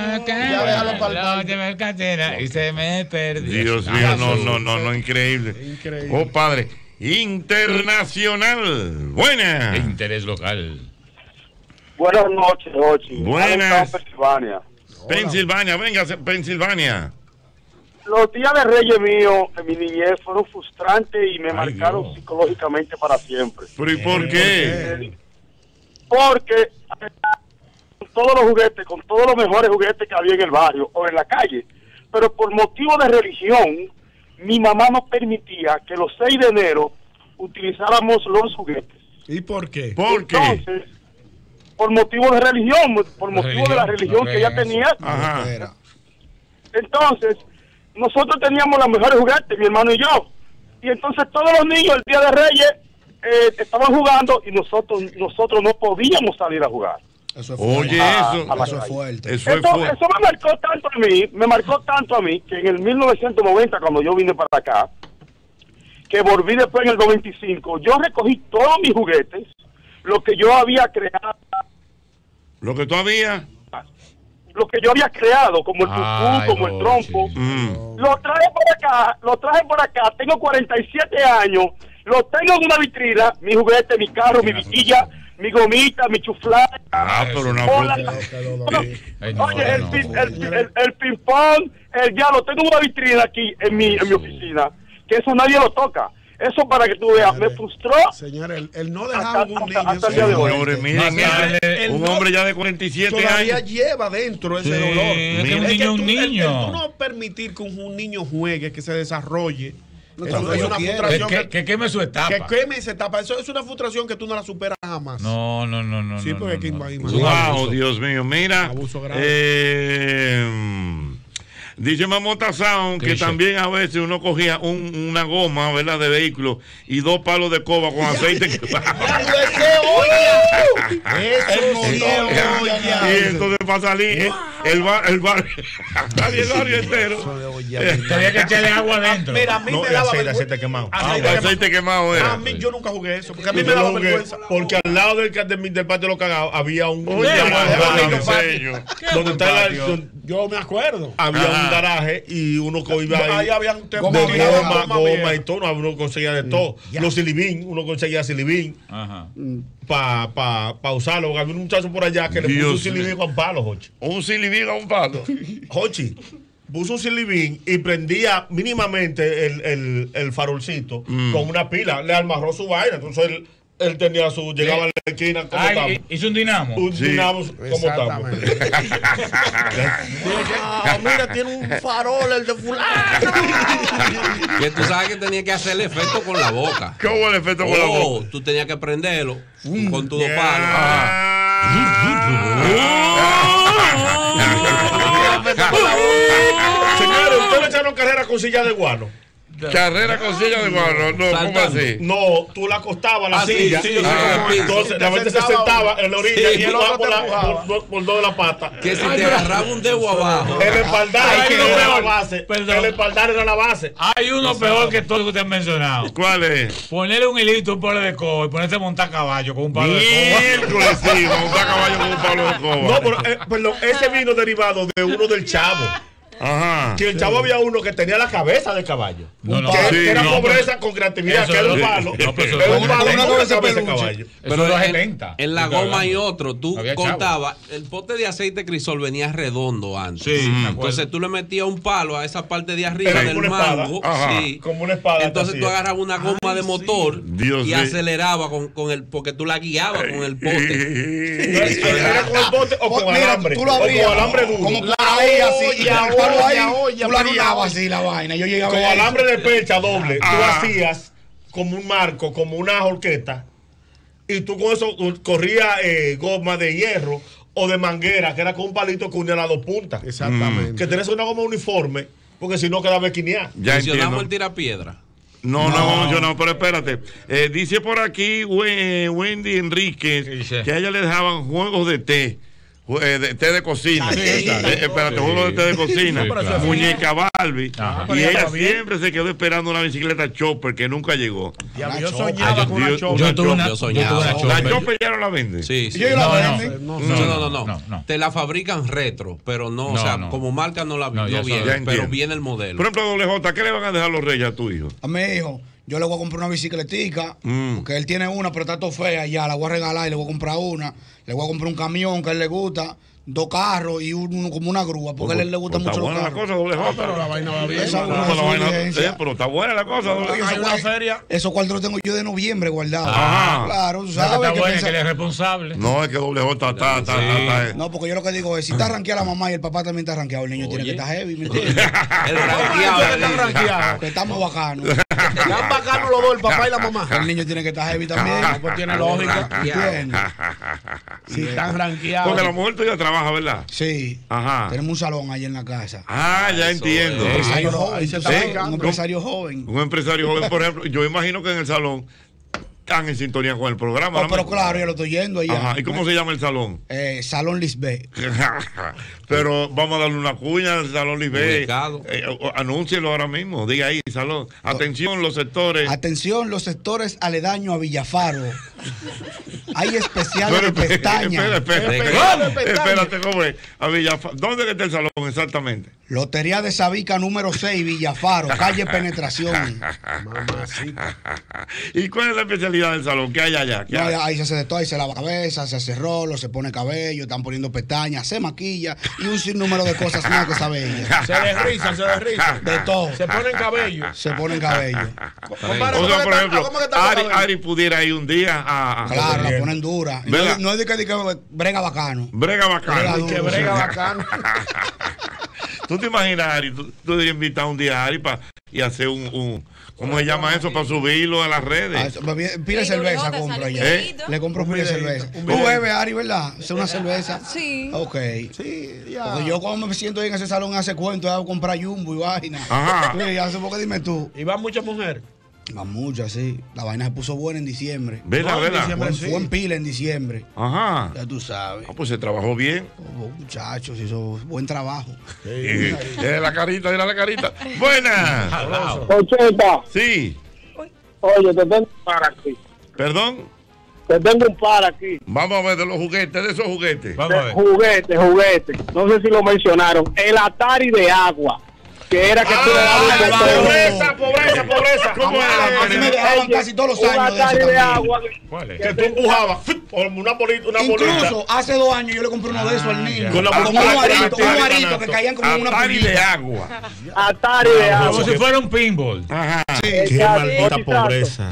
cartera y se me perdió. Dios mío, no, no, no, no, increíble. Increíble. Oh, padre. Internacional. Buena. Interés local. Buenas noches, Ochi. Buenas. Pensilvania. Pensilvania, venga, Pensilvania. Los días de Reyes míos en mi niñez fueron frustrantes y me Ay, marcaron Dios. psicológicamente para siempre. ¿Pero y por qué? Porque con todos los juguetes, con todos los mejores juguetes que había en el barrio o en la calle, pero por motivo de religión, mi mamá nos permitía que los seis de enero utilizáramos los juguetes. ¿Y por qué? ¿Por qué? Entonces, por motivo de religión, por motivo religión, de la religión que ella tenía. Ajá. Entonces, nosotros teníamos los mejores juguetes, mi hermano y yo. Y entonces todos los niños el día de Reyes eh, estaban jugando y nosotros nosotros no podíamos salir a jugar. Eso es fuerte. Oye, a, eso, a eso es fuerte. Eso, eso, fuerte. Eso me marcó tanto a mí, me marcó tanto a mí, que en el mil novecientos noventa, cuando yo vine para acá, que volví después en el noventa y cinco, yo recogí todos mis juguetes, lo que yo había creado. ¿Lo que tú habías? Lo que yo había creado, como el tutú, como el trompo, mm. lo traje por acá, lo traje por acá, tengo cuarenta y siete años, lo tengo en una vitrina, mi juguete, mi carro, mi vitilla, mi gomita, mi chuflán. Ah, pero una fruta. Oye, el, el, el, el, el ping-pong, el ya lo tengo en una vitrina aquí en mi, en mi oficina, que eso nadie lo toca. Eso para que tú veas, me frustró. Señor, el, el no dejar un niño. Hasta, hasta señores, miren, miren, el un no, hombre ya de cuarenta y siete todavía años. lleva dentro ese sí, dolor. Es que un niño es un niño. El, el, tú no permitir que un, un niño juegue, que se desarrolle. No, eso es una frustración. Que, que, que queme su etapa. Que queme esa etapa. Eso es una frustración que tú no la superas jamás. No, no, no, no. Sí, no, porque no, que no. imagínate. Wow, Dios mío, mira. Abuso grave. Eh, Dice Mamota Sound que también a veces uno cogía un, una goma, ¿verdad?, de vehículo y dos palos de coba con aceite quemado. Y entonces para salir el bar, el bar, el barrio entero. Tenía que echarle agua adentro. Mira, a mí no, me daba aceite, aceite quemado. Aceite, aceite quemado era. A mí yo nunca jugué eso, porque a mí me daba vergüenza. Porque al lado del, del, del patio de los cagados había un donde está el, yo me acuerdo. Había Ajá. un garaje y uno iba ahí. Ahí habían de goma, goma, goma y todo. Uno conseguía de todo. Mm. Los silibín, uno conseguía silibín para pa, pa usarlo. Había un muchacho por allá que Dios le puso un silibín con palo, Jochi. Un silibín a un palo. Jochi puso un silibín y prendía mínimamente el, el, el farolcito mm. con una pila. Le amarró su vaina. Entonces él. Él tenía su, llegaba a la esquina, ¿cómo Ay, estamos? Hizo un dinamo. Un sí. dinamo, ¿cómo estamos? Ah, mira, tiene un farol el de fulano. Que tú sabes que tenía que hacer el efecto con la boca. ¿Cómo el efecto con oh, la boca? Tú tenías que prenderlo mm. con tus dos palos. Señores, ustedes le echaron carrera con silla de guano. Carrera con silla de guano, no, ¿cómo así? No, tú la acostabas a la ah, silla. Sí, sí, ah, sí, entonces la gente se sentaba en la orilla sí, y él va por, la, por, por dos de la pata. Que si te agarraba un dedo abajo. El espaldar era la base. Perdón. El espaldar era la base. Hay uno Exacto. peor que todo lo que te han mencionado. ¿Cuál es? Ponerle un hilito, un palo de coba y ponerse a montar caballo con un palo de coba. Sí, montar caballo con un palo de coba. No, pero eh, perdón, ese vino derivado de uno del Chavo. Ajá. Que el sí. Chavo había uno que tenía la cabeza de caballo. No, no, que, sí, que era no, pobreza pero, con creatividad, que era un palo. No, pero era un palo una con cabeza de caballo. Pero en, setenta, en la goma y otro, tú contabas, el pote de aceite Crisol venía redondo antes. Sí, mm. Entonces tú le metías un palo a esa parte de arriba era del mango. Sí. Como una espada. Entonces tú agarrabas una goma Ay, de motor sí. Dios y sí. acelerabas con, con el, porque tú la guiabas con el pote. ¿Era con el pote o con alambre? Tú lo abrías. O con alambre duro. Como la así. Y el palo ahí. Tú la guiabas así la vaina. Yo llegaba con alambre de percha doble. Ah. Tú hacías como un marco, como una horqueta. Y tú con eso corrías eh, goma de hierro o de manguera, que era con un palito que unía las dos puntas. Exactamente. Mm. Que tenés una goma uniforme, porque si no quedaba esquinear. Ya mencionamos el tirapiedra. No, no, yo no, pero espérate. Eh, dice por aquí Wendy Enríquez que a ella le dejaban juegos de té. De, té de cocina, sí, sí, eh, espérate, juego de té de cocina, sí, claro. Muñeca Barbie. Ajá. Y ella siempre se quedó esperando una bicicleta Chopper que nunca llegó. Ya, yo soñaba con una Chopper. Yo tuve una Chopper. ¿La Chopper ya no la venden? Sí, sí. ¿Yo no, la venden? No, no, no, no, no, no, no. Te la fabrican retro, pero no, no o sea, no. como marca no la no, no viene, pero viene el modelo. Por ejemplo, doble J, ¿qué le van a dejar los reyes a tu hijo? A mi hijo. Yo le voy a comprar una bicicletica, mm. porque él tiene una, pero está todo fea ya. La voy a regalar y le voy a comprar una. Le voy a comprar un camión que a él le gusta. Dos carros y uno como una grúa, porque pues, a él le gusta pues mucho los carros. Está buena la cosa, doble J. Pero la vaina va bien. Esa no, no, no, vaina, eh, pero está buena la cosa. No, hay una cual, feria. Esos cuartos los tengo yo de noviembre guardados. Ajá. Claro, tú sabes. Está que, bueno, piensa... que él es responsable. No, es que doble J está, está, sí. está, está, está. No, porque yo lo que digo es, si está ranqueada la mamá y el papá también está ranqueado, el niño Oye. tiene que estar heavy, ¿me entiendes? El ranqueado. está ranqueado. Que estamos bacanos. Están bacanos los dos, el papá y la mamá. El niño tiene que estar heavy también. Pues tiene lógica. ¿Entiendes? Si están ranqueados. Porque la mujer tuya trabaja, ¿verdad? Sí. Ajá. Tenemos un salón ahí en la casa. Ah, ya Eso entiendo. Es. Ahí joven, se está un empresario joven. Un empresario joven, por ejemplo. Yo imagino que en el salón están en sintonía con el programa. Oh, pero claro, yo lo estoy yendo allá. Ajá. ¿Y cómo se llama el salón? Eh, Salón Lisbeth. Pero vamos a darle una cuña al Salón Lisbeth. Eh, anúncielo ahora mismo. Diga ahí, salón. Atención, los sectores. Atención, los sectores aledaños a Villafaro. Hay especiales de pestañas. Espera, espera. espera Espérate, ¿cómo es? A Villafaro. ¿Dónde está el salón exactamente? Lotería de Sabica número seis, Villafaro, calle Penetración. ¿Y cuál es la especialidad del salón? ¿Qué hay allá? ¿Qué no, hay? Ahí se hace de todo, ahí se lava cabeza, se hace rolo, se pone cabello, están poniendo pestañas, se maquilla y un sinnúmero de cosas más que sabe ella. Se desrizan, se desrizan. De todo. Se ponen cabello. Se ponen cabello. Compara, o sea, por ejemplo, Ari, Ari pudiera ir un día a... a claro, la ponen dura. No, no es de que, de que brega bacano. Brega bacano. Brega, que brega bacano. ¿Tú te imaginas, Ari? Tú, tú deberías invitar un día a Ari para y hacer un, un ¿cómo se llama eso? Para subirlo a las redes. Ah, pide cerveza, compro allá. ¿Eh? Le compro pide cerveza. Tú bebes, Ari, ¿verdad? ¿Hacer una cerveza? Sí. Ok. Sí, ya. Porque yo cuando me siento ahí en ese salón hace cuento, hago comprar Jumbo y vaina. Ajá. Sí, ya sé por qué, dime tú. ¿Y van muchas mujeres? Van muchas, sí. La vaina se puso buena en diciembre. ¿Verdad, no, verdad? Fue, sí. fue en pila en diciembre. Ajá. Ya tú sabes. Ah, pues se trabajó bien. Oh, muchachos, hizo buen trabajo. Sí. Eh, la carita, mira la carita. Buenas. ochenta. Sí. Oye, te tengo un par aquí. ¿Perdón? Te tengo un par aquí. Vamos a ver de los juguetes, de esos juguetes. Vamos a ver. Juguete, juguete. No sé si lo mencionaron. El Atari de agua. Que era que ah, tú le dabas pobreza, pobreza, pobreza. ¿Cómo era? A mí me dejaban casi todos los años de eso de agua. ¿Cuál es? Que tú empujabas una bolita, una bolita. Incluso hace dos años yo le compré uno de esos al niño. Con, con un arito, un arito que caían como Atari una Atari de agua. Atari de agua. Como si fuera un pinball. Ajá. Sí. Qué maldita pobreza.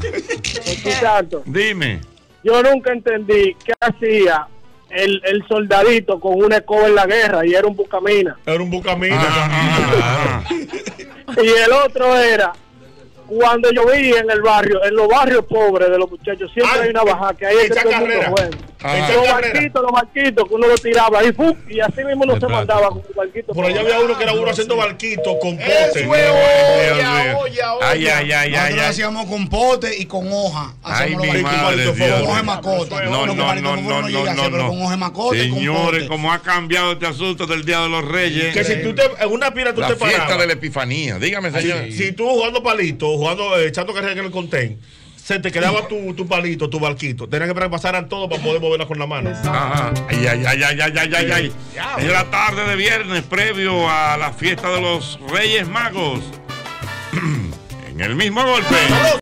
Dime. Yo nunca entendí qué hacía El, el soldadito con una escoba en la guerra y era un bucamina. Era un bucamina. Ah, ah, ah, y el otro era cuando llovía en el barrio, en los barrios pobres de los muchachos, siempre ah, hay una baja que hay que todo el mundo juega. Los barquitos, los barquitos que uno los tiraba y, ¡fum! Y así mismo no se mandaba con un barquito. Por allá había uno que era uno haciendo barquitos con pote. Eso es olla, olla, olla. Ay, ay, ay, Nosotros ay. hacíamos con pote y con hoja. Ay, hacíamos mi madre, Dios. Con hoja de macota. No, no, no, no, no, no, no, no. Con hoja de macota. Señores, cómo ha cambiado este asunto del Día de los Reyes. Que si tú te, en una pira tú la te parabas. La fiesta de la Epifanía. Dígame, señor. Si, si tú jugando palito, jugando, eh, echando carrera en el contén, se te quedaba tu, tu palito, tu barquito. Tenías que pasar todo para poder moverla con la mano. Ajá. Ay, ay, ay, ay, ay, ay, ay, ay. Es la tarde de viernes previo a la fiesta de los Reyes Magos. En el mismo golpe.